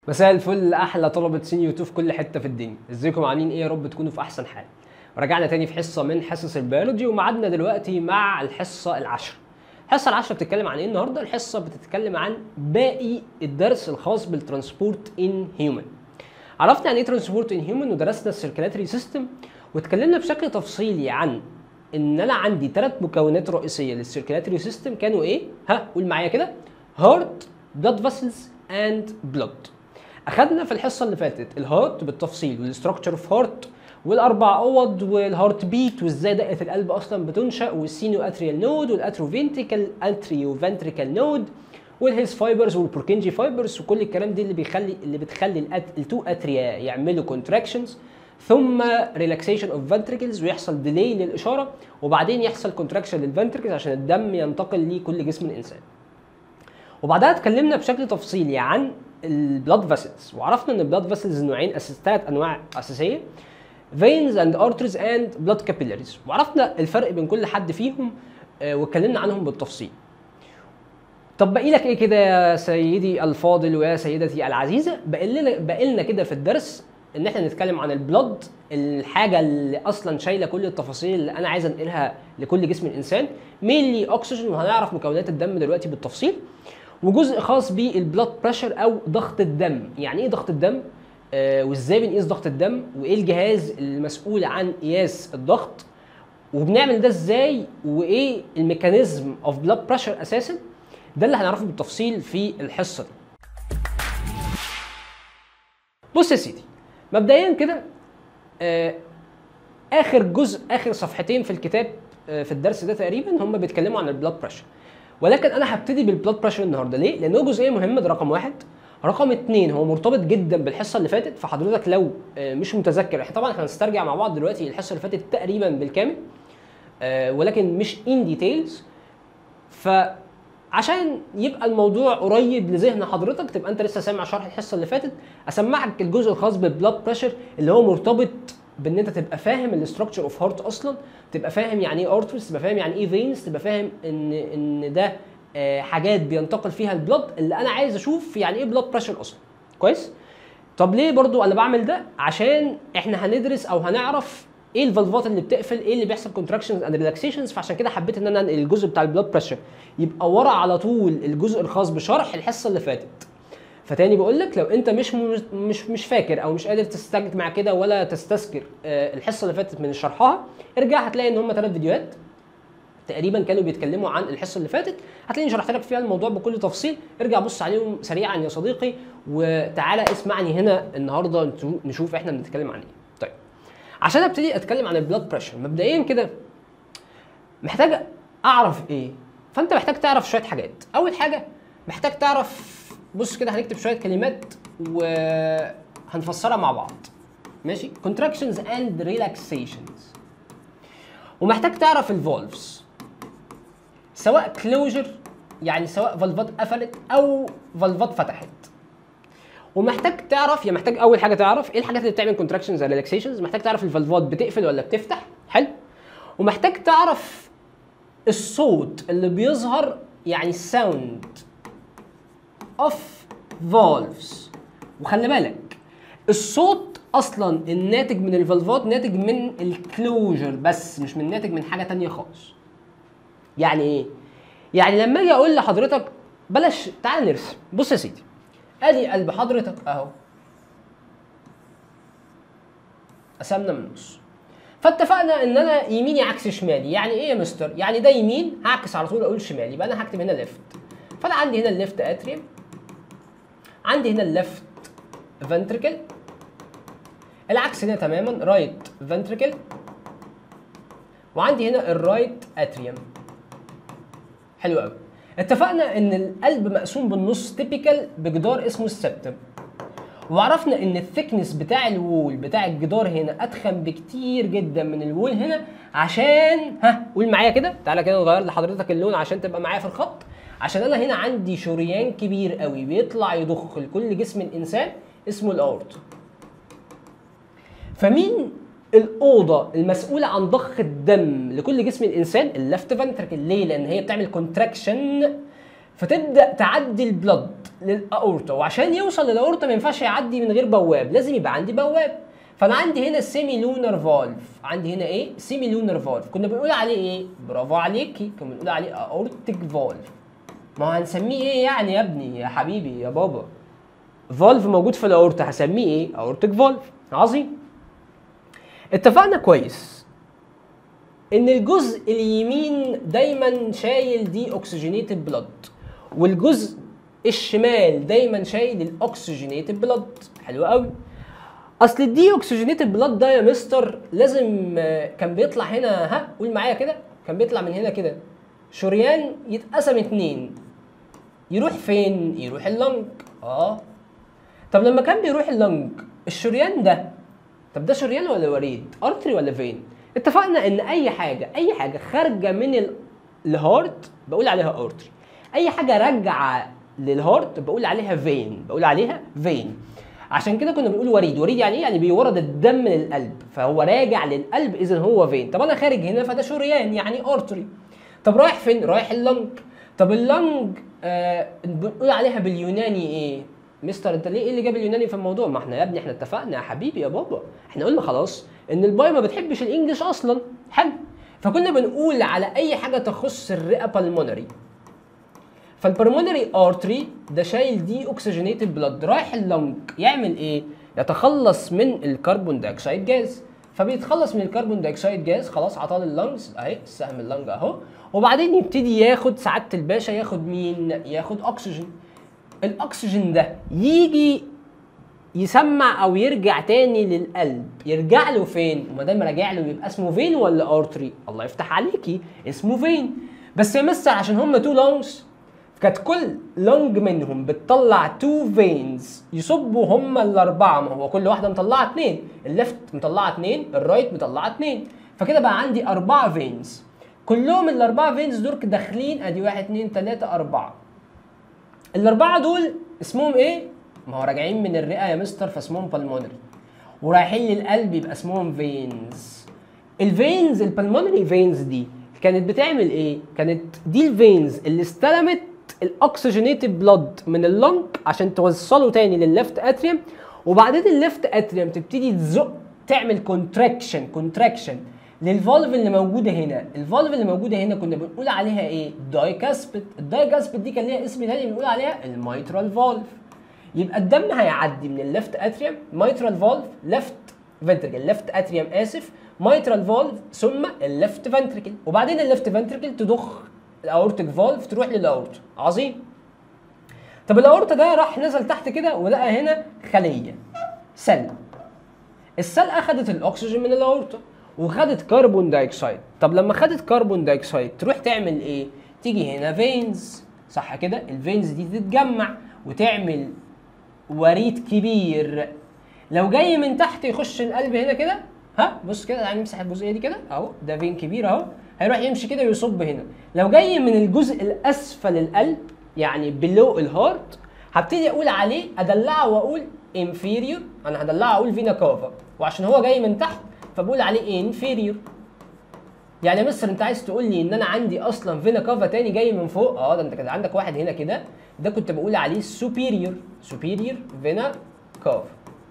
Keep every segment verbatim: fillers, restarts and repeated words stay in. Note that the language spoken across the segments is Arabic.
مساء الفل احلى طلبه سينيو في كل حته في الدنيا. ازيكم عاملين ايه؟ يا رب تكونوا في احسن حال. ورجعنا تاني في حصه من حصص البيولوجي ومعادنا دلوقتي مع الحصه العاشره. الحصه العاشره بتتكلم عن ايه النهارده؟ الحصه بتتكلم عن باقي الدرس الخاص بالترانسبورت ان هيومن. عرفنا يعني ايه ترانسبورت ان هيومن ودرسنا السيركيلاتري سيستم واتكلمنا بشكل تفصيلي عن ان انا عندي ثلاث مكونات رئيسيه للسيركيلاتري سيستم. كانوا ايه؟ ها قول معايا كده: هارت، بلاد فاسلز اند بلود. اخدنا في الحصه اللي فاتت الهارت بالتفصيل والاستراكشر اوف هارت والاربع اوض والهارت بيت وازاي دقه القلب اصلا بتنشا والسينو اتريال نود والاترو فينتريكال اتريو فنتريكال نود والهيز فايبرز والبوركنجي فايبرز وكل الكلام دي اللي بيخلي اللي بتخلي التو اتريا يعملوا كونتراكشنز ثم ريلاكسيشن اوف فنتريكلز ويحصل ديلي للاشاره وبعدين يحصل كونتراكشن للفنتريكلز عشان الدم ينتقل لكل جسم الانسان. وبعدها اتكلمنا بشكل تفصيلي عن البلاد فاسلز وعرفنا ان البلاد فاسلز نوعين اساس ثلاث انواع اساسيه: veins and arteries and blood capillaries، وعرفنا الفرق بين كل حد فيهم آه واتكلمنا عنهم بالتفصيل. طب باقي لك ايه كده يا سيدي الفاضل ويا سيدتي العزيزه؟ باقي لنا باقي لنا كده في الدرس ان احنا نتكلم عن البلد، الحاجه اللي اصلا شايله كل التفاصيل اللي انا عايز انقلها لكل جسم الانسان، مينلي اكسجين، وهنعرف مكونات الدم دلوقتي بالتفصيل، وجزء خاص بالبلاد بريشر او ضغط الدم. يعني ايه ضغط الدم؟ آه وازاي بنقيس ضغط الدم؟ وايه الجهاز المسؤول عن قياس الضغط؟ وبنعمل ده ازاي؟ وايه الميكانيزم اوف بلاد بريشر اساسا؟ ده اللي هنعرفه بالتفصيل في الحصه دي. بص يا سيدي، مبدئيا كده آه اخر جزء اخر صفحتين في الكتاب آه في الدرس ده تقريبا هم بيتكلموا عن البلاد بريشر، ولكن انا هبتدي بالبلاد بريشر النهارده. ليه؟ لانه جزئيه مهمه، ده رقم واحد. رقم اتنين هو مرتبط جدا بالحصه اللي فاتت، فحضرتك لو مش متذكر، احنا طبعا هنسترجع مع بعض دلوقتي الحصه اللي فاتت تقريبا بالكامل ولكن مش ان ديتيلز، فعشان يبقى الموضوع قريب لذهن حضرتك تبقى انت لسه سامع شرح الحصه اللي فاتت، اسمعك الجزء الخاص بالبلاد بريشر اللي هو مرتبط بان انت تبقى فاهم الاستراكشر اوف هارت اصلا، تبقى فاهم يعني ايه ارتريز، تبقى فاهم يعني ايه فينز، تبقى فاهم ان ان ده آه حاجات بينتقل فيها البلد، اللي انا عايز اشوف يعني ايه بلاد بريشر اصلا. كويس؟ طب ليه برضو انا بعمل ده؟ عشان احنا هندرس او هنعرف ايه الفالفات اللي بتقفل، ايه اللي بيحصل كونتراكشنز اند ريلاكسيشنز، فعشان كده حبيت ان انا انقل الجزء بتاع البلاد بريشر يبقى ورا على طول الجزء الخاص بشرح الحصه اللي فاتت. فتاني بقول لك، لو انت مش مش مش فاكر او مش قادر تستجمع كده ولا تستذكر آه الحصه اللي فاتت من شرحها، ارجع هتلاقي ان هم ثلاث فيديوهات تقريبا كانوا بيتكلموا عن الحصه اللي فاتت، هتلاقيني شرحت لك فيها الموضوع بكل تفصيل. ارجع بص عليهم سريعا يا صديقي وتعالى اسمعني هنا النهارده نشوف احنا بنتكلم عن ايه. طيب، عشان ابتدي اتكلم عن البلاد بريشر مبدئيا كده محتاج اعرف ايه؟ فانت محتاج تعرف شويه حاجات. اول حاجه محتاج تعرف، بص كده هنكتب شويه كلمات وهنفسرها مع بعض. ماشي؟ contractions and relaxations. ومحتاج تعرف الفولفز، سواء كلوجر يعني سواء فالفات قفلت او فالفات فتحت. ومحتاج تعرف، يا محتاج اول حاجه تعرف ايه الحاجات اللي بتعمل كونتراكشنز اند ريلاكسيشنز، محتاج تعرف الفالفات بتقفل ولا بتفتح. حلو؟ ومحتاج تعرف الصوت اللي بيظهر، يعني الساوند اوف فالفز. وخلي بالك الصوت اصلا الناتج من الفالفات ناتج من الكلوجر بس، مش من ناتج من حاجه ثانيه خالص. يعني ايه؟ يعني لما اجي اقول لحضرتك بلاش، تعال نرسم. بص يا سيدي، ادي قلب حضرتك اهو، قسمنا من النص، فاتفقنا ان انا يميني عكس شمالي. يعني ايه يا مستر؟ يعني ده يمين هعكس على طول اقول شمال، يبقى انا هكتب هنا ليفت. فانا عندي هنا الليفت اتريوم، عندي هنا الليفت فنتريكل، العكس هنا تماما رايت فنتريكل، وعندي هنا الرايت اتريوم. حلو قوي. اتفقنا ان القلب مقسوم بالنص تيبيكال بجدار اسمه السبتم، وعرفنا ان الثيكنس بتاع الوول بتاع الجدار هنا اتخن بكتير جدا من الوول هنا، عشان ها قول معايا كده، تعالى كده نغير لحضرتك اللون عشان تبقى معايا في الخط. عشان انا هنا عندي شريان كبير قوي بيطلع يضخ لكل جسم الانسان اسمه الاورت. فمين الاوضه المسؤوله عن ضخ الدم لكل جسم الانسان؟ اللفت فنتركل. ليه؟ لان هي بتعمل كونتراكشن فتبدا تعدي البلد للاورطه، وعشان يوصل للاورطه ما ينفعش يعدي من غير بواب، لازم يبقى عندي بواب. فانا عندي هنا سيمي لونر فالف، عندي هنا ايه؟ سيمي لونر فالف. كنا بنقول عليه ايه؟ برافو عليكي، كنا بنقول عليه اورتيك فالف. ما هو هنسميه ايه يعني يا ابني يا حبيبي يا بابا؟ فالف موجود في الاورطه، هسميه ايه؟ اورتيك فالف. عظيم. اتفقنا كويس ان الجزء اليمين دايما شايل دي اوكسجينيتد بلاد، والجزء الشمال دايما شايل الاكسجينيتد بلاد. حلو قوي. اصل الدي اوكسجينيتد بلاد ده يا مستر لازم كان بيطلع هنا، ها قول معايا كده، كان بيطلع من هنا كده شريان يتقسم اتنين، يروح فين؟ يروح اللنج. اه طب لما كان بيروح اللنج الشريان ده، طب ده شريان ولا وريد؟ ارتري ولا فين؟ اتفقنا ان اي حاجه اي حاجه خارجه من الهارت بقول عليها ارتري، اي حاجه راجعه للهارت بقول عليها فين، بقول عليها فين. عشان كده كنا بنقول وريد. وريد يعني ايه؟ يعني بيورد الدم للقلب، فهو راجع للقلب، اذا هو فين. طب انا خارج هنا فده شريان يعني ارتري. طب رايح فين؟ رايح اللنج. طب اللنج آه بنقول عليها باليوناني ايه؟ مستر انت ليه ايه اللي جاب اليوناني في الموضوع؟ ما احنا يا ابني احنا اتفقنا يا حبيبي يا بابا، احنا قلنا خلاص ان الباي ما بتحبش الانجليش اصلا. حلو. فكنا بنقول على اي حاجه تخص الرئه بالمونري، فالبلمونري ارتري ده شايل دي اوكسجينيتد بلاد رايح اللنج يعمل ايه؟ يتخلص من الكربون دايوكسيد جاز. فبيتخلص من الكربون دايوكسيد جاز، خلاص عطاه اللنجز اهي، سهم اللنج اهو، وبعدين يبتدي ياخد سعاده الباشا، ياخد مين؟ ياخد اكسجين. الاكسجين ده يجي يسمع او يرجع تاني للقلب، يرجع له فين؟ وما دام راجع له يبقى اسمه فين ولا ارتري؟ الله يفتح عليكي، اسمه فين. بس يا مستر عشان هم تو لونجز كانت كل لونج منهم بتطلع تو فينز يصبوا هم الاربعه، ما هو كل واحده مطلعه اثنين، الليفت مطلعه اثنين، الرايت مطلعه اثنين، فكده بقى عندي اربعه فينز، كلهم الاربعه فينز دول داخلين، ادي واحد اثنين ثلاثه اربعه. الاربعه دول اسمهم ايه؟ ما هو راجعين من الرئه يا مستر فاسمهم بالمونري، ورايحين للقلب يبقى اسمهم فينز. الفينز البالمونري فينز دي كانت بتعمل ايه؟ كانت دي الفينز اللي استلمت الاكسجينيتد بلاد من اللنج عشان توصله تاني للليفت اتريوم، وبعدين الليفت اتريوم تبتدي تزق تعمل كونتراكشن كونتراكشن للفالف اللي موجوده هنا. الفالف اللي موجوده هنا كنا بنقول عليها ايه؟ دايكاسبيد. الدايكاسبيد دي كان ليها اسم تاني بنقول عليها الميترال فالف. يبقى الدم هيعدي من الليفت اتريوم، ميترال فالف، ليفت فنتريكل، ليفت اتريوم اسف، ميترال فالف، ثم الليفت فنتريكل، وبعدين الليفت فنتريكل تضخ الاورتيك فالف تروح للاورتا. عظيم. طب الاورتا ده راح نزل تحت كده ولقى هنا خليه سل. السل اخذت الاكسجين من الاورتا وخدت كربون دايوكسيد. طب لما خدت كربون دايوكسيد تروح تعمل ايه؟ تيجي هنا فينز، صح كده؟ الفينز دي تتجمع وتعمل وريد كبير. لو جاي من تحت يخش القلب هنا كده، ها بص كده، يعني نمسح الجزئيه دي كده اهو، ده فين كبير اهو، هيروح يمشي كده ويصب هنا. لو جاي من الجزء الاسفل القلب يعني بلو الهارت، هبتدي اقول عليه ادلعه واقول انفيريور، انا هدلعه اقول فينا كافا، وعشان هو جاي من تحت فبقول عليه انفيريور. يعني يا مستر انت عايز تقول لي ان انا عندي اصلا فينا كافا تاني جاي من فوق؟ اه ده انت كده عندك واحد هنا كده، ده كنت بقول عليه سوبيريور، سوبيريور فينا كافا.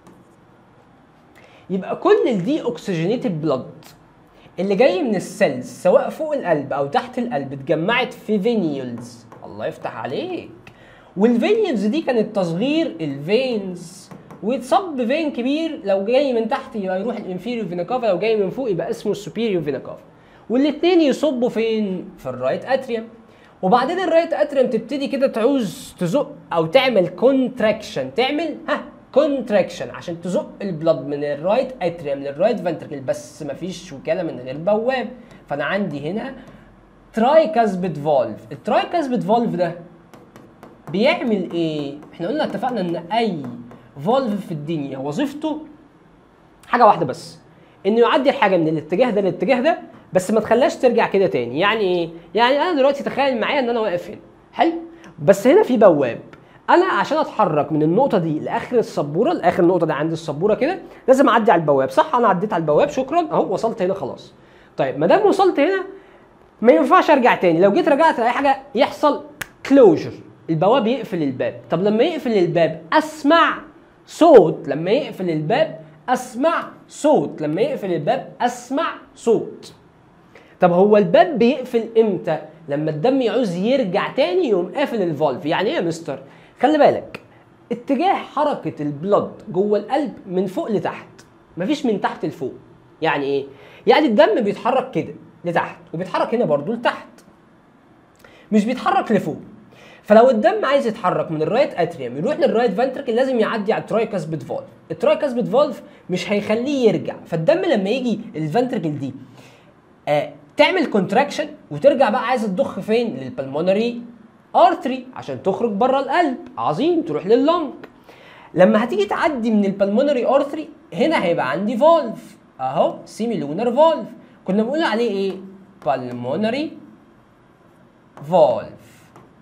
يبقى كل الدي اوكسجينيتد بلاد اللي جاي من السيلز سواء فوق القلب او تحت القلب اتجمعت في فينيولز. الله يفتح عليك. والفينيولز دي كانت تصغير الفينز، ويتصب فين كبير لو جاي من تحت يبقى يروح الانفيريور فينا كافا، لو جاي من فوق يبقى اسمه السوبيريور فينا كافا، والاثنين يصبوا فين؟ في الرايت اتريوم. وبعدين الرايت اتريوم تبتدي كده تعوز تزق او تعمل كونتراكشن، تعمل ها كونتراكشن عشان تزق البلد من الرايت اتريوم للرايت فنتركل، بس مفيش وكاله من غير بواب. فانا عندي هنا ترايكاسبيد فالف. الترايكاسبيد فالف ده بيعمل ايه؟ احنا قلنا اتفقنا ان اي فالف في الدنيا وظيفته حاجه واحده بس، انه يعدي الحاجه من الاتجاه ده للاتجاه ده، بس ما تخليهاش ترجع كده تاني. يعني ايه؟ يعني انا دلوقتي تخيل معايا ان انا واقف هنا، حلو؟ بس هنا في بواب، انا عشان اتحرك من النقطه دي لاخر السبوره، لاخر النقطه دي عند السبوره كده، لازم اعدي على البواب، صح؟ انا عديت على البواب، شكرا اهو وصلت هنا خلاص. طيب ما دام وصلت هنا ما ينفعش ارجع تاني، لو جيت رجعت لاي حاجه يحصل كلوجر، البواب يقفل الباب. طب لما يقفل الباب اسمع صوت، لما يقفل الباب اسمع صوت، لما يقفل الباب اسمع صوت. طب هو الباب بيقفل امتى؟ لما الدم يعوز يرجع تاني يقوم قافل الفالف. يعني ايه يا مستر؟ خلي بالك اتجاه حركة البلد جوه القلب من فوق لتحت، مفيش من تحت لفوق. يعني ايه؟ يعني الدم بيتحرك كده لتحت وبيتحرك هنا برضو لتحت، مش بيتحرك لفوق. فلو الدم عايز يتحرك من الرايت اتريوم يروح للرايت فنتركل لازم يعدي على الترايكاسبيد فالف. الترايكاسبيد فالف مش هيخليه يرجع، فالدم لما يجي الفنتركل دي آه تعمل كونتراكشن وترجع بقى عايزه تضخ فين؟ للبلمونري ارتري عشان تخرج بره القلب. عظيم، تروح لللنج. لما هتيجي تعدي من البلمونري ارتري هنا هيبقى عندي فالف اهو، سيمي لونر فالف، كنا بنقول عليه ايه؟ بالمونري فالف.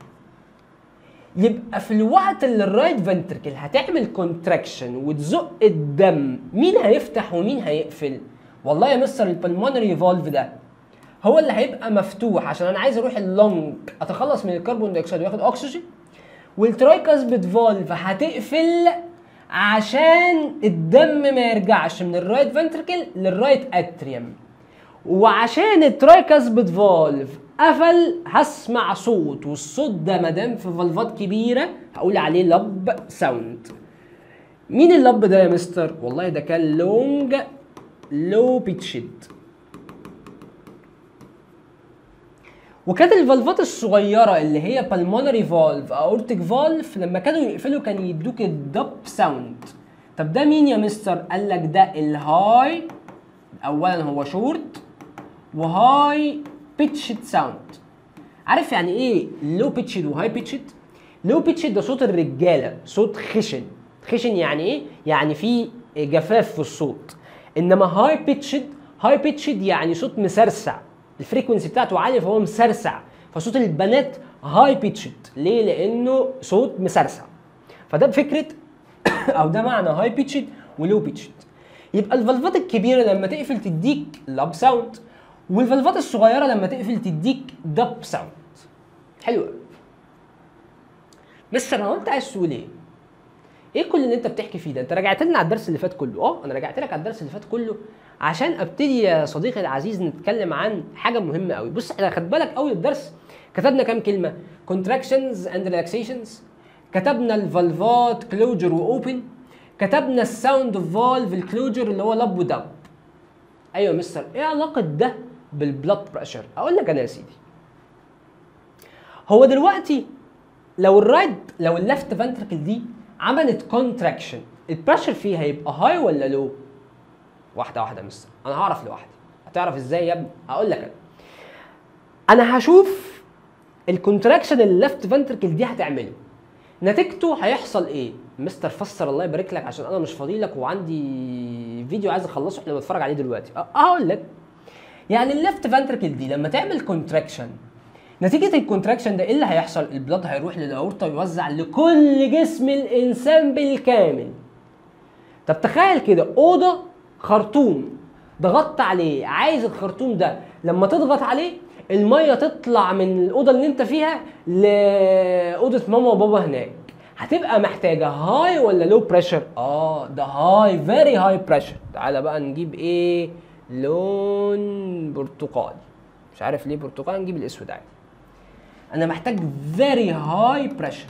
يبقى في الوقت اللي الرايت فنتركل هتعمل كونتراكشن وتزق الدم، مين هيفتح ومين هيقفل؟ والله يا مستر البلمونري فالف ده هو اللي هيبقى مفتوح عشان انا عايز اروح اللنج اتخلص من الكربون دايوكسيد وياخد اكسجين، والترايكاسبيد فالف هتقفل عشان الدم ما يرجعش من الرايت فنتركل للرايت اتريوم. وعشان الترايكاسبيد فالف قفل هسمع صوت، والصوت ده مادام في فالفات كبيره هقول عليه لب ساوند. مين اللب ده يا مستر؟ والله ده كان لونج لو بيتشد. وكانت الفالفات الصغيره اللي هي بالمونري فالف اورتيك فالف لما كانوا يقفلوا كان يدوك الدب ساوند. طب ده مين يا مستر؟ قال لك ده الهاي، اولا هو شورت وهاي بيتشد ساوند. عارف يعني ايه لو بيتشد وهاي بيتشد؟ لو بيتشد ده صوت الرجاله، صوت خشن. خشن يعني ايه؟ يعني في جفاف في الصوت. انما هاي بيتشد، هاي بيتشد يعني صوت مسرسع، الفريكونسي بتاعته عاليه فهو مسرسع. فصوت البنات هاي بيتشد ليه؟ لانه صوت مسرسع. فده بفكره او ده معنى هاي بيتشد ولو بيتشد. يبقى الفالفات الكبيره لما تقفل تديك لاب ساوند، والفالفات الصغيره لما تقفل تديك دب ساوند. حلو. مستر هو انت عايز تقول ايه؟ ايه كل اللي انت بتحكي فيه ده؟ انت رجعت لنا على الدرس اللي فات كله. اه انا رجعت لك على الدرس اللي فات كله عشان ابتدي يا صديقي العزيز نتكلم عن حاجه مهمه قوي. بص احنا خد بالك اول الدرس كتبنا كام كلمه؟ contractions and relaxations، كتبنا الفالفات كلوجر واوبن، كتبنا الساوند اوف فالف الكلوجر اللي هو لب ودب. ايوه يا مستر ايه علاقه ده بالبلاد بريشر؟ اقول لك انا يا سيدي، هو دلوقتي لو الرايت لو اللفت فنتركل دي عملت كونتراكشن البريشر فيها هيبقى هاي ولا لو؟ واحده واحده يا مستر، انا هعرف لوحدي. هتعرف ازاي يا ابني؟ اقول لك انا انا هشوف الكونتراكشن اللي اللفت فنتركل دي هتعمله نتيجته هيحصل ايه. مستر فسر الله يبارك لك عشان انا مش فاضي لك وعندي فيديو عايز اخلصه احنا بنتفرج عليه دلوقتي. اه هقول لك يعني اللفت فنتركل دي لما تعمل كونتراكشن نتيجه الكونتراكشن ده ايه اللي هيحصل؟ البلاد هيروح للاورطه ويوزع لكل جسم الانسان بالكامل. طب تخيل كده اوضه خرطوم ضغطت عليه، عايز الخرطوم ده لما تضغط عليه الميه تطلع من الاوضه اللي انت فيها لاوضه ماما وبابا هناك، هتبقى محتاجه هاي ولا لو بريشر؟ اه ده هاي، فيري هاي بريشر. تعالى بقى نجيب ايه؟ لون برتقالي. مش عارف ليه برتقالي، نجيب الاسود عادي. انا محتاج فيري هاي بريشر.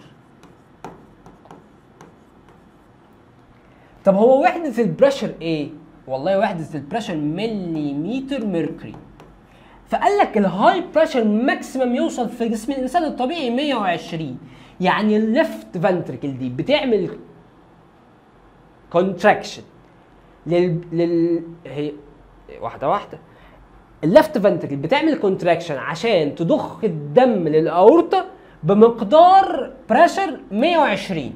طب هو وحده البريشر ايه؟ والله وحده البريشر مليمتر ميركوري. فقال لك الهاي بريشر ماكسيمم يوصل في جسم الانسان الطبيعي مية وعشرين. يعني الليفت فنتركل دي بتعمل كونتراكشن لل لل هي واحده واحده. الليفت فنتركل بتعمل كونتراكشن عشان تضخ الدم للاورطه بمقدار بريشر مية وعشرين.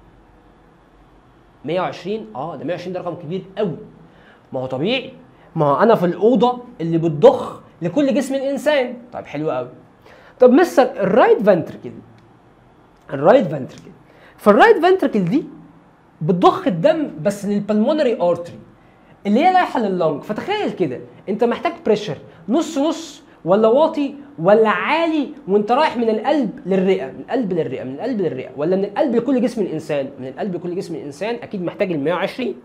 مية وعشرين اه ده مية وعشرين ده رقم كبير قوي. ما هو طبيعي، ما هو انا في الاوضه اللي بتضخ لكل جسم الانسان. طيب حلو قوي. طب مستر الرايت فنتركل الرايت فنتركل فالرايت فنتركل دي بتضخ الدم بس للبلمونري ارتري اللي هي رايحه لللنج. فتخيل كده انت محتاج بريشر نص نص ولا واطي ولا عالي وانت رايح من القلب للرئه، من القلب للرئه، من القلب للرئه، ولا من القلب لكل جسم الانسان؟ من القلب لكل جسم الانسان اكيد محتاج ال مية وعشرين.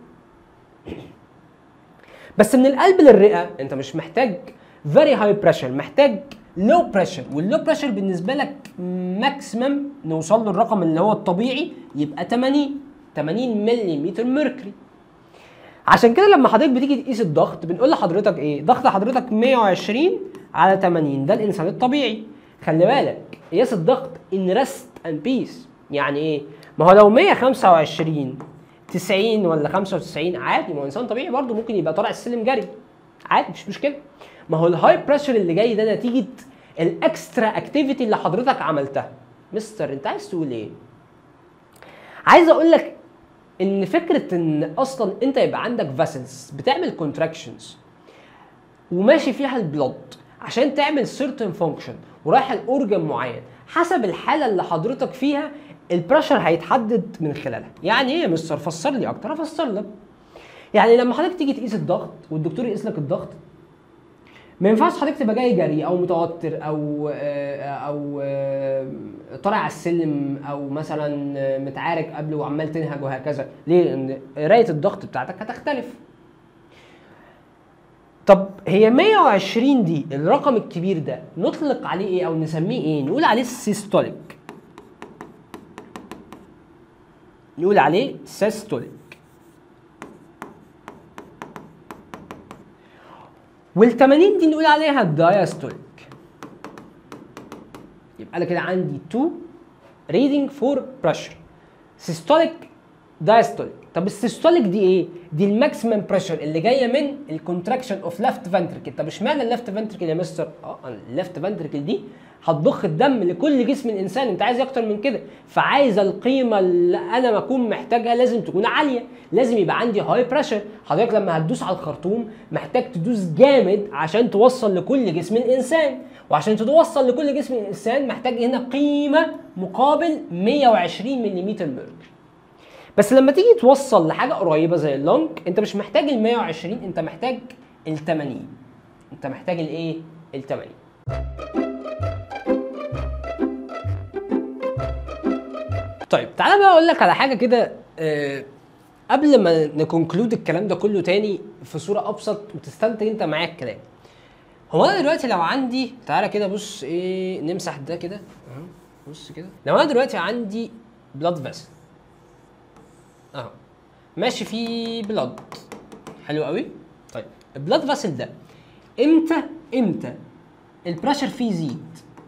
بس من القلب للرئه انت مش محتاج very high pressure، محتاج low pressure، واللو pressure بالنسبه لك ماكسيمم نوصل له الرقم اللي هو الطبيعي يبقى ثمانين ثمانين ملم ميركوري. عشان كده لما حضرتك بتيجي تقيس الضغط بنقول لحضرتك ايه؟ ضغط حضرتك مية وعشرين على ثمانين، ده الانسان الطبيعي. خلي بالك قياس الضغط ان ريست اند بيس، يعني ايه؟ ما هو لو مية وخمسة وعشرين تسعين ولا خمسة وتسعين عادي، ما هو انسان طبيعي برضه ممكن يبقى طالع السلم جري عادي مش مشكله. ما هو الهاي بريشر اللي جاي ده نتيجه الاكسترا اكتيفيتي اللي حضرتك عملتها. مستر انت عايز تقول ايه؟ عايز اقول لك ان فكره ان اصلا انت يبقى عندك فاسلز بتعمل كونتراكشنز وماشي فيها البلد عشان تعمل سيرتن فانكشن ورايح الاورجن معين، حسب الحاله اللي حضرتك فيها البريشر هيتحدد من خلالها. يعني ايه يا مستر؟ فسر لي اكتر. افسر لك. يعني لما حضرتك تيجي تقيس الضغط والدكتور يقيس لك الضغط، ما ينفعش حضرتك تبقى جاي جري او متوتر او او طالع على السلم او مثلا متعارك قبل وعمال تنهج وهكذا. ليه؟ لان قرايه الضغط بتاعتك هتختلف. طب هي مية وعشرين دي الرقم الكبير ده نطلق عليه ايه او نسميه ايه؟ نقول عليه السيستوليك. نقول عليه سيستوليك. وال ثمانين دي نقول عليها الدايستوليك. يبقى انا كده عندي تو ريدنج فور بريشر، سيستوليك دايستوليك. طب السيستوليك دي ايه؟ دي الماكسيمم بريشر اللي جايه من الكونتراكشن اوف ليفت فنتركل. طب اشمعنى الليفت فنتركل يا مستر؟ اه الليفت فنتركل دي هتضخ الدم لكل جسم الانسان، انت عايز اكتر من كده، فعايز القيمه اللي انا بكون محتاجها لازم تكون عاليه، لازم يبقى عندي هاي بريشر. حضرتك لما هتدوس على الخرطوم محتاج تدوس جامد عشان توصل لكل جسم الانسان، وعشان توصل لكل جسم الانسان محتاج هنا قيمه مقابل مية وعشرين ملم ميركوري. بس لما تيجي توصل لحاجه قريبه زي اللونج انت مش محتاج ال مية وعشرين، انت محتاج ال ثمانين. انت محتاج الايه؟ ال ثمانين. طيب تعالى بقى اقول لك على حاجه كده أه قبل ما نكونكلود الكلام ده كله تاني في صوره ابسط وتستنتج انت معايا الكلام. هو انا دلوقتي لو عندي، تعالى كده بص ايه، نمسح ده كده اهو، بص كده. لو انا دلوقتي عندي بلاد فيسل اهو ماشي فيه بلاد، حلو قوي. طيب البلاد فيسل ده امتى امتى البريشر فيه يزيد؟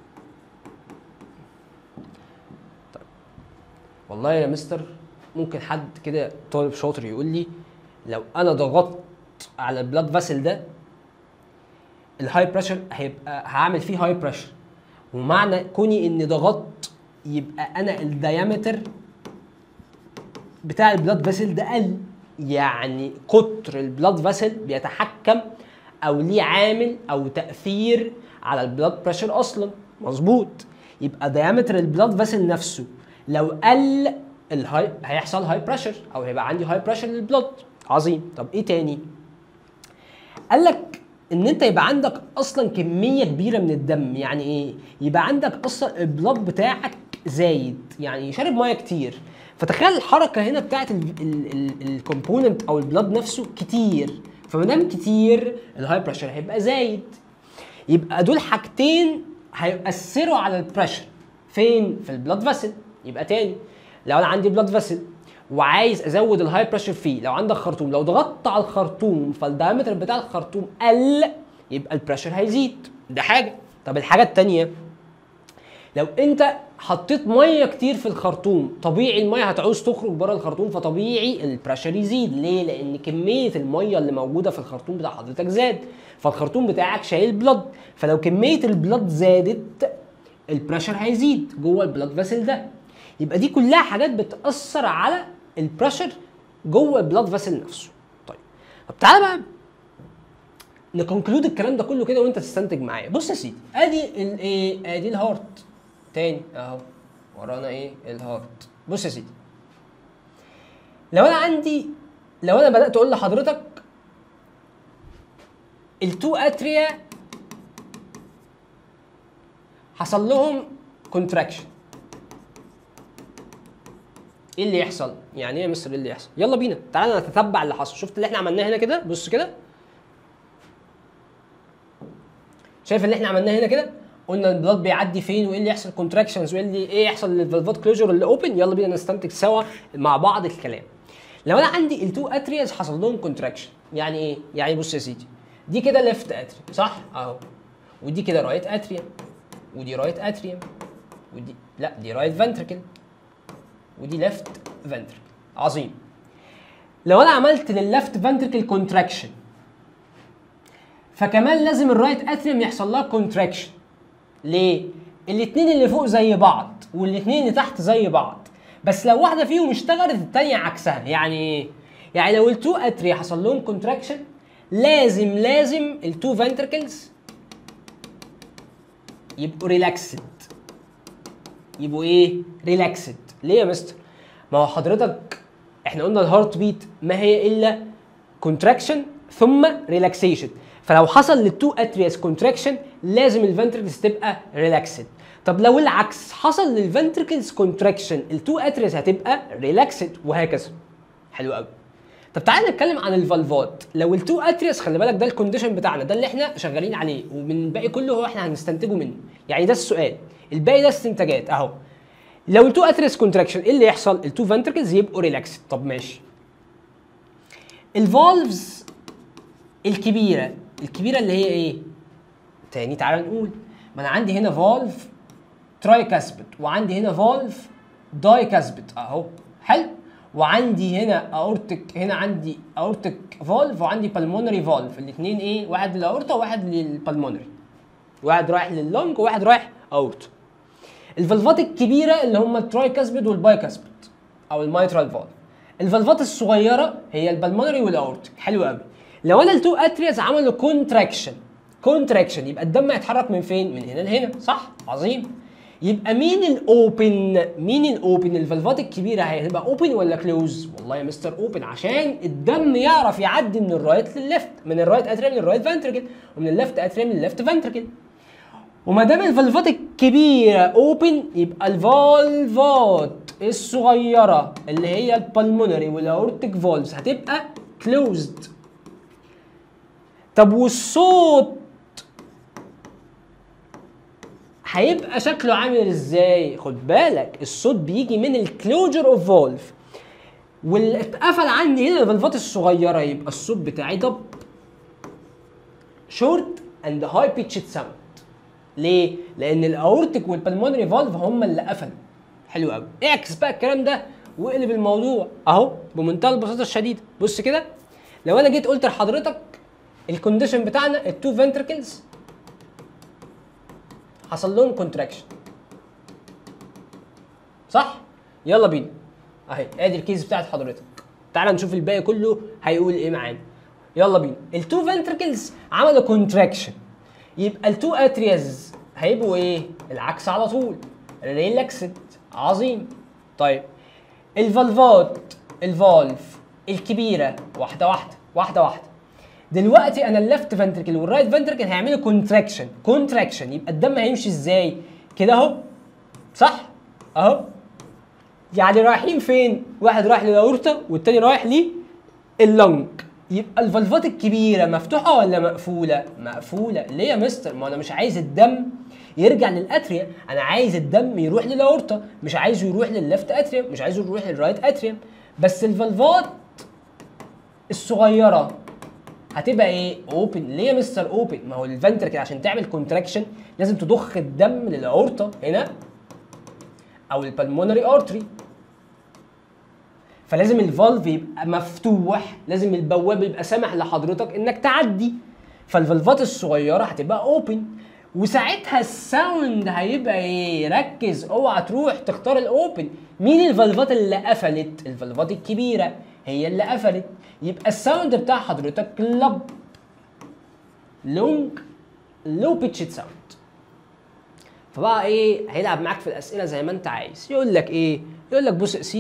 طيب والله يا مستر ممكن حد كده طالب شاطر يقول لي لو انا ضغطت على البلاد فيسل ده الهاي بريشر هيبقى هعمل فيه هاي بريشر، ومعنى كوني اني ضغطت يبقى انا الدايمتر بتاع البلاد فيسل ده قل، يعني قطر البلاد فيسل بيتحكم او ليه عامل او تاثير على البلاد بريشر اصلا. مظبوط. يبقى دايمتر البلاد فيسل نفسه لو قل الهاي هيحصل هاي بريشر او هيبقى عندي هاي بريشر للبلاد. عظيم. طب ايه تاني؟ قال لك ان انت يبقى عندك اصلا كميه كبيره من الدم. يعني ايه؟ يبقى عندك اصلا البلاد بتاعك زايد، يعني شارب ميه كتير. فتخيل الحركه هنا بتاعت الكومبوننت او البلاد نفسه كتير، فما دام كتير الهاي بريشر هيبقى زايد. يبقى دول حاجتين هيؤثروا على البريشر فين؟ في البلاد فيسل. يبقى تاني لو انا عندي بلاد فيسل وعايز ازود الهاي بريشر فيه، لو عندك خرطوم لو ضغطت على الخرطوم فالدايمتر بتاع الخرطوم قل يبقى البريشر هيزيد. ده حاجه. طب الحاجه الثانيه، لو انت حطيت ميه كتير في الخرطوم طبيعي الميه هتعوز تخرج بره الخرطوم، فطبيعي البريشر يزيد. ليه؟ لان كميه الميه اللي موجوده في الخرطوم بتاع حضرتك زاد، فالخرطوم بتاعك شايل بلد، فلو كميه البلد زادت البريشر هيزيد جوه البلد فيسل ده. يبقى دي كلها حاجات بتاثر على البريشر جوه البلاد فيسل نفسه. طيب طب تعالى بقى نكونكلود الكلام ده كله كده وانت تستنتج معايا. بص يا سيدي، ادي الايه؟ ادي الهارت تاني اهو، ورانا ايه؟ الهارت. بص يا سيدي، لو انا عندي لو انا بدات اقول لحضرتك التو اتريا حصل لهم كونتراكشن، ايه اللي يحصل؟ يعني ايه يا مستر ايه اللي يحصل؟ يلا بينا تعالى نتتبع اللي حصل. شفت اللي احنا عملناه هنا كده؟ بص كده، شايف اللي احنا عملناه هنا كده؟ قلنا البلاد بيعدي فين وايه اللي يحصل كونتراكشنز وايه اللي ايه يحصل للفالفات كلوجر اللي اوبن. يلا بينا نستنتج سوا مع بعض الكلام. لو انا عندي التو اترياز حصل لهم كونتراكشن، يعني ايه؟ يعني بص يا سيدي، دي كده ليفت اتريوم صح؟ اهو، ودي كده رايت اتريوم، ودي رايت اتريوم، ودي لا دي رايت فنتركل، ودي ليفت فنتركل. عظيم. لو انا عملت للليفت فنتركل كونتراكشن، فكمان لازم الرايت اتريوم يحصل لها كونتراكشن. ليه؟ الاثنين اللي فوق زي بعض والاثنين اللي تحت زي بعض، بس لو واحده فيهم اشتغلت الثانيه عكسها. يعني ايه؟ يعني لو التو اتريا حصل لهم كونتراكشن، لازم لازم التو فنتركلز يبقوا ريلاكسد. يبقوا ايه؟ ريلاكسد. ليه يا مستر؟ ما هو حضرتك احنا قلنا الهارت بيت ما هي الا كونتراكشن ثم ريلاكسيشن، فلو حصل للتو اترياس كونتراكشن لازم الفنتركلز تبقى ريلاكسد. طب لو العكس حصل للفنتركلز كونتراكشن التو اترياس هتبقى ريلاكسد، وهكذا. حلو قوي. طب تعالى نتكلم عن الفالفات. لو التو اترياس، خلي بالك ده الكونديشن بتاعنا، ده اللي احنا شغالين عليه، ومن الباقي كله هو احنا هنستنتجه منه. يعني ده السؤال، الباقي ده استنتاجات اهو. لو التو اترياس كونتراكشن ايه اللي يحصل؟ التو فنتركلز يبقوا ريلاكسد. طب ماشي. الفالفز الكبيره الكبيره اللي هي ايه؟ تاني تعالى نقول، ما انا عندي هنا فالف تراي كاسبت، وعندي هنا فالف داي كاسبت اهو. حلو. وعندي هنا اورتك، هنا عندي اورتك فالف وعندي بالمونري فالف، الاثنين ايه؟ واحد للاورتا وواحد للبالمونري، واحد رايح لللونج وواحد رايح اورتا. الفالفات الكبيره اللي هم التراي كاسبت والباي كاسبت او المايترال فالف. الفالفات الصغيره هي البالمونري والاورتك. حلو قوي. لو انا التو اترياز عملوا كونتراكشن كونتراكشن يبقى الدم هيتحرك من فين؟ من هنا لهنا صح؟ عظيم. يبقى مين الاوبن؟ مين الاوبن؟ الفالفات الكبيره هتبقى اوبن ولا كلوز؟ والله يا مستر اوبن، عشان الدم يعرف يعدي من الرايت للليفت، من الرايت اتريم للرايت فنتركل، ومن الليفت اتريم للليفت فنتركل. وما دام الفالفات الكبيره اوبن يبقى الفالفات الصغيره اللي هي البالمونري والاورتيك فالفز هتبقى كلوزد. طب والصوت هيبقى شكله عامل ازاي؟ خد بالك الصوت بيجي من الكلوجر اوف فالف، واللي اتقفل عندي هنا الفالفات الصغيره، يبقى الصوت بتاعي دب شورت اند هاي بيتشد ساوند. ليه؟ لان الاورتيك والبلمونري فالف هم اللي قفلوا. حلو قوي. اعكس بقى الكلام ده واقلب الموضوع اهو بمنتهى البساطه الشديده. بص كده، لو انا جيت قلت لحضرتك الكونديشن بتاعنا التو فنتركلز حصل لهم كونتراكشن صح؟ يلا بينا اهي ادي الكيس بتاعت حضرتك. تعال نشوف الباقي كله هيقول ايه معانا. يلا بينا. التو فنتركلز عملوا كونتراكشن، يبقى التو اترياز هيبقوا ايه؟ العكس على طول، ريلاكسد. عظيم. طيب الفالفات الفالف الكبيره واحده واحده واحده واحده. دلوقتي انا الليفت فنتركل والرايت فنتركل هيعملوا كونتراكشن كونتراكشن يبقى الدم هيمشي ازاي؟ كده اهو صح؟ اهو. يعني رايحين فين؟ واحد رايح للاورتا والتاني رايح لللنج. يبقى الفالفات الكبيره مفتوحه ولا مقفوله؟ مقفوله. ليه يا مستر؟ ما انا مش عايز الدم يرجع للاتريا، انا عايز الدم يروح للاورتا، مش عايزه يروح للليفت اتريم، مش عايزه يروح للرايت اتريم. بس الفالفات الصغيره هتبقى ايه؟ اوبن. ليه يا مستر اوبن؟ ما هو الفنتركل عشان تعمل كونتراكشن لازم تضخ الدم للاورتا هنا او البلمونري ارتري، فلازم الفالف يبقى مفتوح، لازم البواب يبقى سامح لحضرتك انك تعدي. فالفالفات الصغيره هتبقى اوبن، وساعتها الساوند هيبقى ايه؟ ركز اوعى تروح تختار الاوبن. مين الفالفات اللي قفلت؟ الفالفات الكبيره هي اللي قفلت. يبقى الساوند بتاع حضرتك لب لونج لو بيتشد ساوند. فبقى ايه؟ هيلعب معاك في الاسئله زي ما انت عايز. يقول لك ايه؟ يقول لك بص يا سيدي،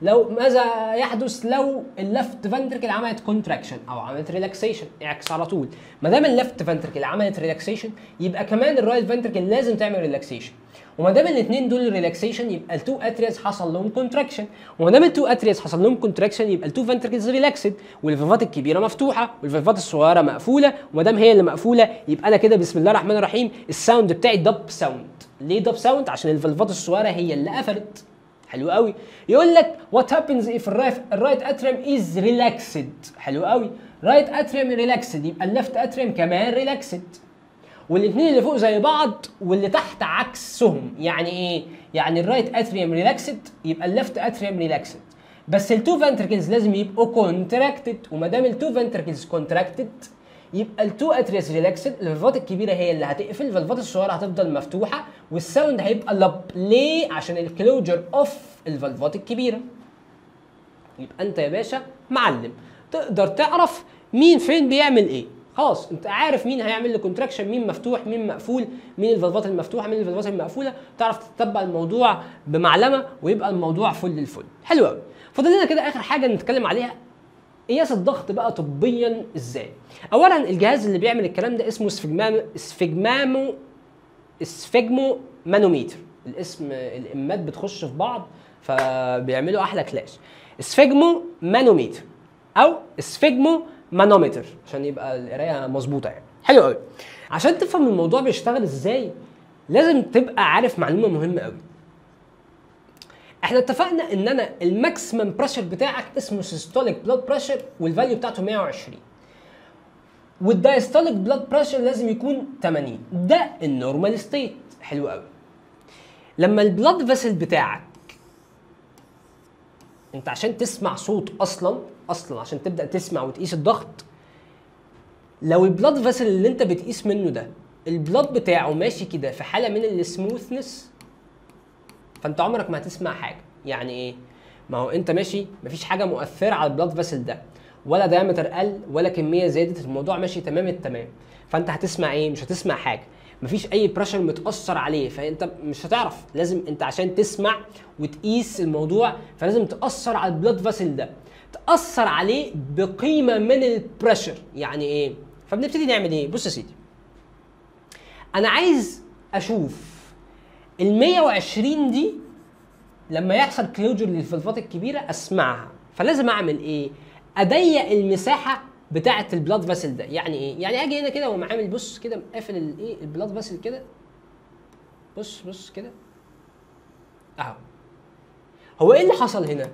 لو ماذا يحدث لو اللفت فنتركل عملت كونتراكشن او عملت ريلاكسيشن؟ اعكس على طول. ما دام اللفت فنتركل عملت ريلاكسيشن يبقى كمان الرايت فنتركل لازم تعمل ريلاكسيشن. وما دام الاثنين دول ريلاكسيشن يبقى التو اترياز حصل لهم كونتراكشن، وما دام التو اترياز حصل لهم كونتراكشن يبقى التو فنتركلز ريلاكسد، والفالفات الكبيره مفتوحه والفالفات الصغيره مقفوله، وما دام هي اللي مقفوله يبقى انا كده بسم الله الرحمن الرحيم الساوند بتاعي دب ساوند. ليه دب ساوند؟ عشان الفالفات الصغيره هي اللي قفلت. حلو قوي. يقول لك وات هابنز اف الرايت اتريم از ريلاكسد. حلو قوي. رايت اتريم ريلاكسد يبقى الليفت اتريم كمان ريلاكسد، والاثنين اللي فوق زي بعض واللي تحت عكسهم. يعني ايه؟ يعني الرايت اتريم ريلاكسد يبقى الليفت اتريم ريلاكسد، بس التو فنتركلز لازم يبقوا كونتراكتد، وما دام التو فنتركلز كونتراكتد يبقى التو اتريس ريلاكسد. الفالفات الكبيره هي اللي هتقفل، الفالفات الصغيره هتفضل مفتوحه، والساوند هيبقى لب. ليه؟ عشان الكلوجر اوف الفالفات الكبيره. يبقى انت يا باشا معلم تقدر تعرف مين فين بيعمل ايه. خلاص انت عارف مين هيعمل لي كونتراكشن، مين مفتوح مين مقفول، مين الفالفات المفتوحه مين الفالفات المقفوله، تعرف تتبع الموضوع بمعلمه ويبقى الموضوع فل الفل. حلو قوي. فاضل لنا كده اخر حاجه نتكلم عليها، قياس الضغط بقى طبيا ازاي. اولا الجهاز اللي بيعمل الكلام ده اسمه سفجمامو سفجمامو سفجمو مانوميتر. الاسم الامات بتخش في بعض فبيعملوا احلى كلاش. سفجمو مانوميتر او سفجمو مانومتر عشان يبقى القرايه مظبوطه يعني. حلو قوي. عشان تفهم الموضوع بيشتغل ازاي لازم تبقى عارف معلومه مهمه قوي. احنا اتفقنا ان انا الماكسيمم بريشر بتاعك اسمه سيستوليك بلاد بريشر والفاليو بتاعته مية وعشرين، والدايستوليك بلاد بريشر لازم يكون ثمانين. ده النورمال ستيت. حلو قوي. لما البلاد فيسل بتاعك انت عشان تسمع صوت اصلا اصلا عشان تبدا تسمع وتقيس الضغط، لو البلاد فيسل اللي انت بتقيس منه ده البلاد بتاعه ماشي كده في حاله من السموثنس فانت عمرك ما هتسمع حاجه. يعني ايه؟ ما هو انت ماشي مفيش حاجه مؤثره على البلاد فيسل ده، ولا دايمتر قل ولا كميه زادت، الموضوع ماشي تمام التمام، فانت هتسمع ايه؟ مش هتسمع حاجه. مفيش اي بريشر متاثر عليه فانت مش هتعرف. لازم انت عشان تسمع وتقيس الموضوع فلازم تاثر على البلاد فيسل ده، تاثر عليه بقيمه من البريشر. يعني ايه؟ فبنبتدي نعمل ايه؟ بص يا سيدي، انا عايز اشوف ال مية وعشرين دي لما يحصل كلوجر للفالفات الكبيره اسمعها، فلازم اعمل ايه؟ اضيق المساحه بتاعه البلاد فاسل ده. يعني ايه؟ يعني اجي هنا كده واقوم عامل بص كده قافل الايه البلاد فاسل كده، بص بص كده اهو. هو ايه اللي حصل هنا؟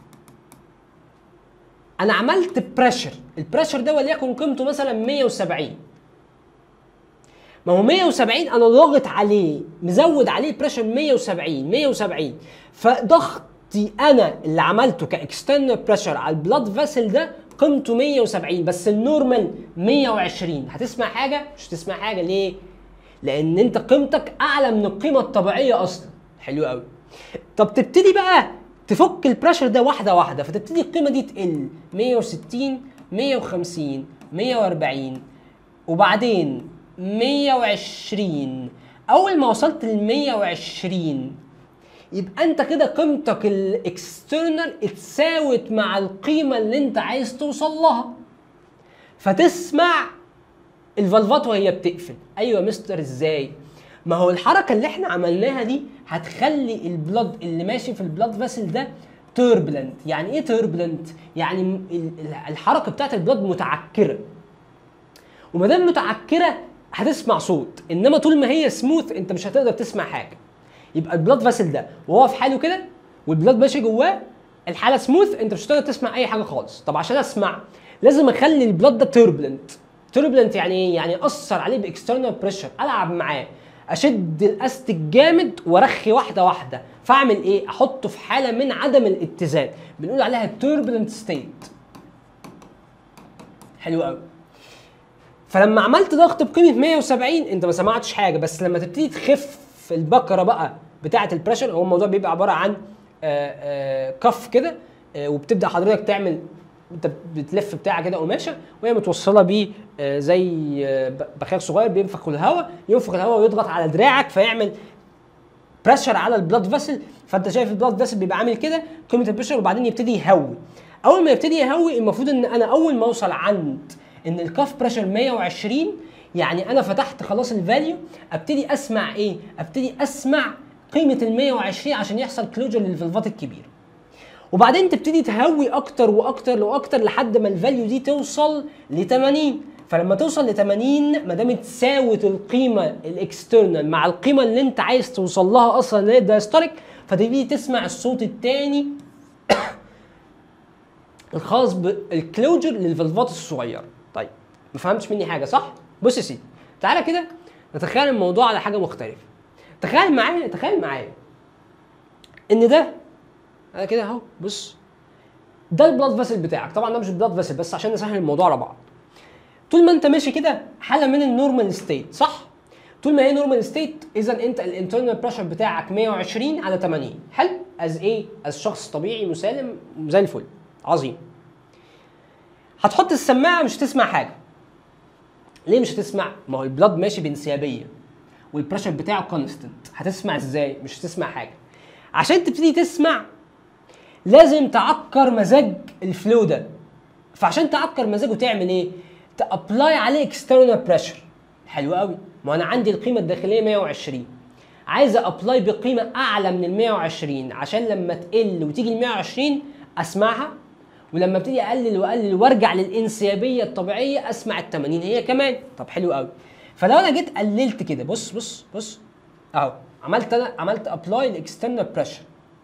انا عملت بريشر، البريشر ده وليكن قيمته مثلا مية وسبعين. ما هو مية وسبعين انا ضاغط عليه مزود عليه بريشر مية وسبعين مية وسبعين، فضغطي انا اللي عملته كاكسترنال بريشر على البلاد فاسل ده قيمته مية وسبعين، بس النورمال مية وعشرين. هتسمع حاجه؟ مش هتسمع حاجه. ليه؟ لان انت قيمتك اعلى من القيمه الطبيعيه اصلا. حلو قوي. طب تبتدي بقى تفك البريشر ده واحده واحده، فتبتدي القيمه دي تقل مية وستين مية وخمسين مية واربعين وبعدين مية وعشرين. اول ما وصلت ل مية وعشرين يبقى انت كده قيمتك الاكسترنال اتساوت مع القيمه اللي انت عايز توصل لها، فتسمع الفالفات وهي بتقفل. ايوه يا مستر ازاي؟ ما هو الحركه اللي احنا عملناها دي هتخلي البلاد اللي ماشي في البلاد فاسل ده توربلنت. يعني ايه توربلنت؟ يعني الحركه بتاعت البلاد متعكره، وما دام متعكره هتسمع صوت، انما طول ما هي سموث انت مش هتقدر تسمع حاجه. يبقى البلاد فاسل ده وهو في حاله كده والبلاد ماشي جواه الحاله سموث انت مش هتقدر تسمع اي حاجه خالص. طب عشان اسمع لازم اخلي البلاد ده توربلنت. توربلنت يعني ايه؟ يعني اثر عليه باكسترنال بريشر، العب معاه، اشد الاستك جامد وارخي واحده واحده. فاعمل ايه؟ احطه في حاله من عدم الاتزان، بنقول عليها توربلنت ستيت. حلو قوي. فلما عملت ضغط بقيمه مية وسبعين انت ما سمعتش حاجه، بس لما تبتدي تخف البكره بقى بتاعه البريشر، هو الموضوع بيبقى عباره عن آآ آآ كف كده، وبتبدا حضرتك تعمل انت بتلف بتاعه كده قماشه وهي متوصله بيه زي بخاخ صغير بينفخ الهواء، ينفخ الهواء ويضغط على دراعك فيعمل بريشر على البلاد فيسل، فانت شايف البلاد فيسل بيبقى عامل كده قيمه البريشر، وبعدين يبتدي يهوي. اول ما يبتدي يهوي المفروض ان انا اول ما اوصل عند ان الكاف بريشر مية وعشرين، يعني انا فتحت خلاص الفاليو، ابتدي اسمع ايه؟ ابتدي اسمع قيمه ال مية وعشرين عشان يحصل كلوجر للفالفات الكبيره. وبعدين تبتدي تهوي اكتر واكتر واكتر لحد ما الفاليو دي توصل ل ثمانين. فلما توصل ل ثمانين ما دام اتساوت القيمه الاكسترنال مع القيمه اللي انت عايز توصل لها اصلا اللي هي الدايستوليك، فتبتدي تسمع الصوت الثاني الخاص بالكلوجر للفالفات الصغيره. طيب ما فهمتش مني حاجه صح؟ بص يا سيدي، تعالى كده نتخيل الموضوع على حاجه مختلفه. تخيل معايا تخيل معايا ان ده انا كده اهو، بص ده البلاد فيسل بتاعك. طبعا ده مش البلاد فيسل بس عشان نسهل الموضوع على بعض. طول ما انت ماشي كده حاله من النورمال ستيت صح؟ طول ما هي نورمال ستيت اذا انت الانترنال بريشر بتاعك مية وعشرين على ثمانين. حلو؟ از ايه؟ از شخص طبيعي مسالم زي الفل. عظيم. هتحط السماعه مش هتسمع حاجه. ليه مش هتسمع؟ ما هو البلاد ماشي بانسيابيه والبريشر بتاعه كونستنت. هتسمع ازاي؟ مش هتسمع حاجه. عشان تبتدي تسمع لازم تعكر مزاج الفلو ده. فعشان تعكر مزاجه تعمل ايه؟ تابلاي عليه اكسترنال بريشر. حلو قوي. ما انا عندي القيمه الداخليه مية وعشرين، عايز ابلاي بقيمه اعلى من ال مية وعشرين عشان لما تقل وتيجي ال مية وعشرين اسمعها، ولما ابتدي اقلل واقلل وارجع للانسيابيه الطبيعيه اسمع ال ثمانين هي كمان. طب حلو قوي. فلو انا جيت قللت كده، بص بص بص اهو، عملت انا عملت ابلاي الاكسترنال بريشر.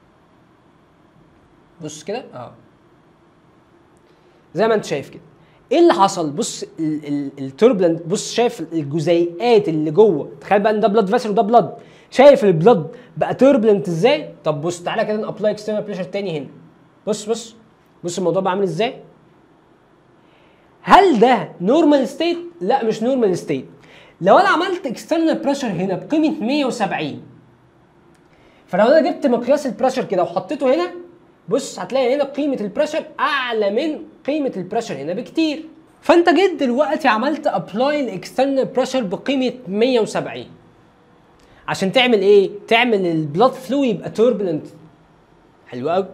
بص كده اهو زي ما انت شايف كده. ايه اللي حصل؟ بص التوربلنت، بص شايف الجزيئات اللي جوه. تخيل بقى ان ده بلاد فيسل وده بلاد، شايف البلاد بقى توربلنت ازاي؟ طب بص تعالى كده نابلاي اكسترنال بريشر تاني هنا. بص بص بص الموضوع بقى عامل ازاي؟ هل ده نورمال ستيت؟ لا مش نورمال ستيت. لو انا عملت اكسترنال بريشر هنا بقيمه مية وسبعين، فلو انا جبت مقياس البريشر كده وحطيته هنا، بص هتلاقي هنا قيمه البريشر اعلى من قيمه البريشر هنا بكتير. فانت جيت دلوقتي عملت ابلاي الاكسترنال بريشر بقيمه مية وسبعين عشان تعمل ايه؟ تعمل البلاد فلو يبقى توربulent. حلو قوي.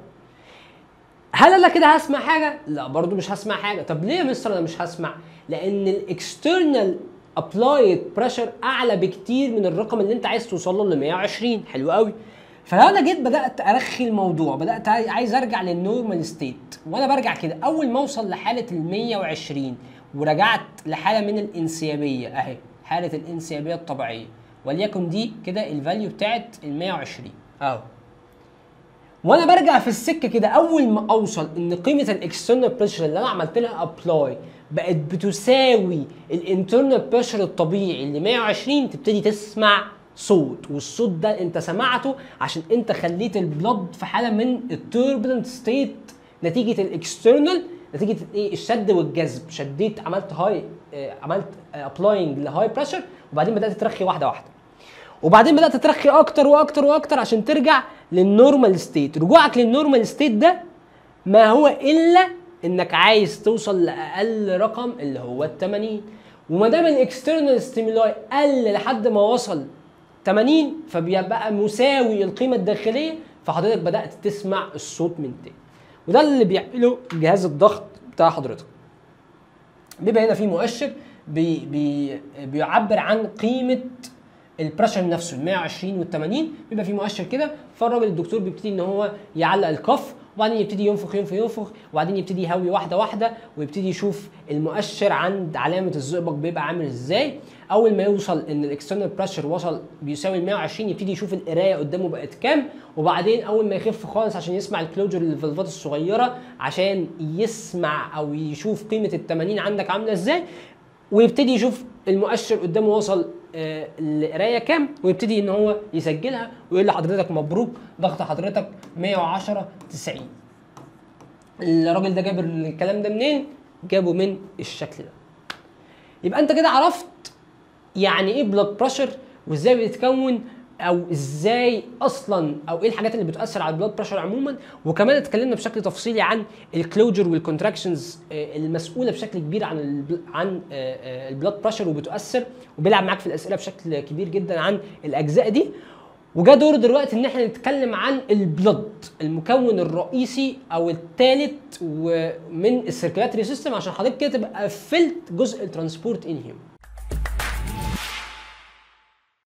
هل انا كده هسمع حاجه؟ لا برضو مش هسمع حاجه. طب ليه يا مستر انا مش هسمع؟ لان الاكسترنال ابلايد بريشر اعلى بكتير من الرقم اللي انت عايز توصل له ل مية وعشرين. حلو قوي. فلو انا جيت بدات ارخي الموضوع، بدات عايز ارجع للنورمال ستيت، وانا برجع كده اول ما اوصل لحاله ال مية وعشرين ورجعت لحاله من الانسيابيه اهي، حاله الانسيابيه الطبيعيه، وليكن دي كده الفاليو بتاعت ال مية وعشرين اهو. وانا برجع في السكه كده اول ما اوصل ان قيمه الاكسترنال بريشر اللي انا عملت لها ابلاي بقت بتساوي الانترنال بريشر الطبيعي اللي مية وعشرين، تبتدي تسمع صوت. والصوت ده انت سمعته عشان انت خليت البلد في حاله من التوربulent ستيت نتيجه الاكسترنال، نتيجه ايه؟ الشد والجذب. شديت، عملت هاي، عملت ابلاينج لهاي بريشر، وبعدين بدات ترخي واحده واحده، وبعدين بدات ترخي اكتر واكتر واكتر عشان ترجع للنورمال ستيت. رجوعك للنورمال ستيت ده ما هو الا انك عايز توصل لاقل رقم اللي هو ال ثمانين. وما دام الاكسترنال ستيمولاي قل لحد ما وصل ثمانين فبيبقى مساوي القيمه الداخليه، فحضرتك بدات تسمع الصوت من تاني. وده اللي بيعمله جهاز الضغط بتاع حضرتك. بيبقى هنا في مؤشر بي بي بيعبر عن قيمه البريشر نفسه ال مية وعشرين وال ثمانين. بيبقى في مؤشر كده، فالراجل الدكتور بيبتدي ان هو يعلق الكف، وبعدين يبتدي ينفخ ينفخ ينفخ، وبعدين يبتدي يهوي واحده واحده، ويبتدي يشوف المؤشر عند علامه الزئبق بيبقى عامل ازاي. اول ما يوصل ان الاكسترنال بريشر وصل بيساوي ال مية وعشرين يبتدي يشوف القرايه قدامه بقت كام، وبعدين اول ما يخف خالص عشان يسمع الكلوجر للفالفات الصغيره عشان يسمع او يشوف قيمه ال ثمانين عندك عامله ازاي، ويبتدي يشوف المؤشر قدامه وصل آه القرايه كام، ويبتدي ان هو يسجلها ويقول لحضرتك مبروك ضغط حضرتك مية وعشرة تسعين. الراجل ده جاب الكلام ده منين؟ جابه من الشكل ده. يبقى انت كده عرفت يعني ايه بلاد بريشر، وازاي بيتكون، او ازاي اصلا، او ايه الحاجات اللي بتاثر على البلاد بريشر عموما. وكمان اتكلمنا بشكل تفصيلي عن الكلوجر والكونتراكشنز المسؤوله بشكل كبير عن عن البلاد بريشر وبتاثر، وبيلعب معاك في الاسئله بشكل كبير جدا عن الاجزاء دي. وجا دور دلوقتي ان احنا نتكلم عن البلد، المكون الرئيسي او الثالث ومن السيركيلاتري سيستم، عشان حضرتك كده تبقى قفلت جزء الترانسبورت ان هيومن.